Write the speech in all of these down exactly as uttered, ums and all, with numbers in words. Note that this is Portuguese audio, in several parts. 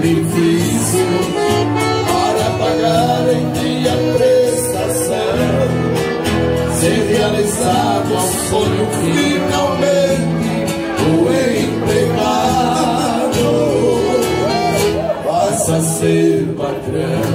sacrifício para pagar em ti a prestação, ser realizado ao sonho finalmente o empregado passa a ser patrão.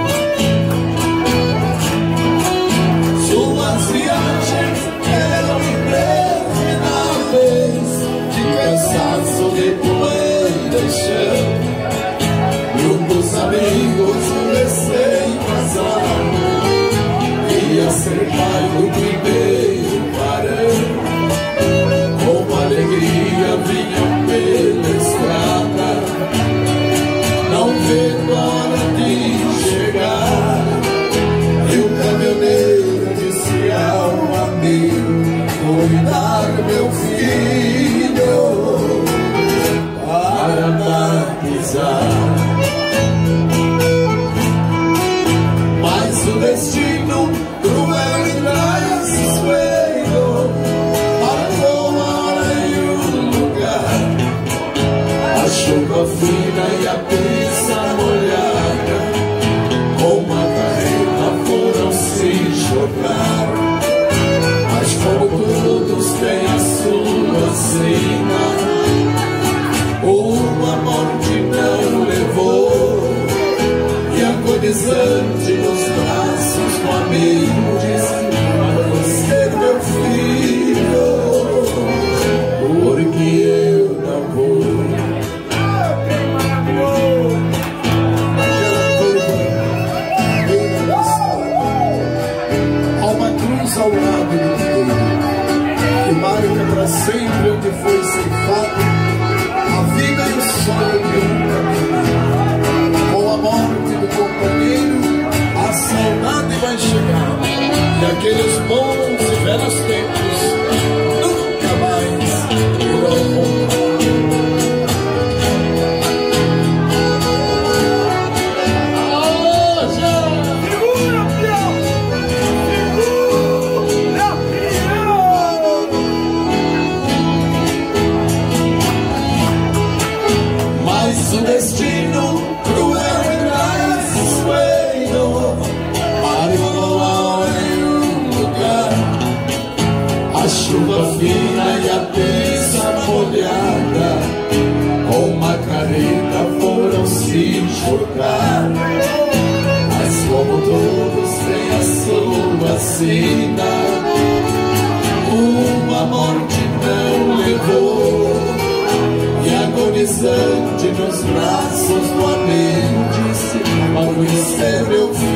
Suas viagens eram intermináveis, de cansaço de poeira e chão, e um dos amigos recém-casado ia ser pai do primeiro varão. Com alegria vinham pela estrada, não vendo a hora de chegar, e o caminhoneiro disse ao amigo: cuidar meu filho para batizar. Mas o destino cruel e traiçoeiro marcou a hora e o lugar, a chuva fina e a pista molhada com uma carreta foram se jogar. Mas como todos têm a sua sina, uma morte não levou, e agonizante nos braços do amigo disse: você é meu filho, porque eu não vou. Naquela curva, há uma cruz ao lado do figueiro, que marca para sempre onde foi ceifado a vida e o sonho de um caminho. Com a morte do companheiro, a saudade vai chegar, e aqueles bons e velhos tempos nunca mais irão voltar. Mas o destino cruel e traiçoeiro marcou a hora e o lugar, a chuva fina e a pista molhada com uma carreta foram se jogar. Mas como todos têm a sua sina, uma morte não levou, e agonizante nos braços do amigo disse: ao conhecer meu filho,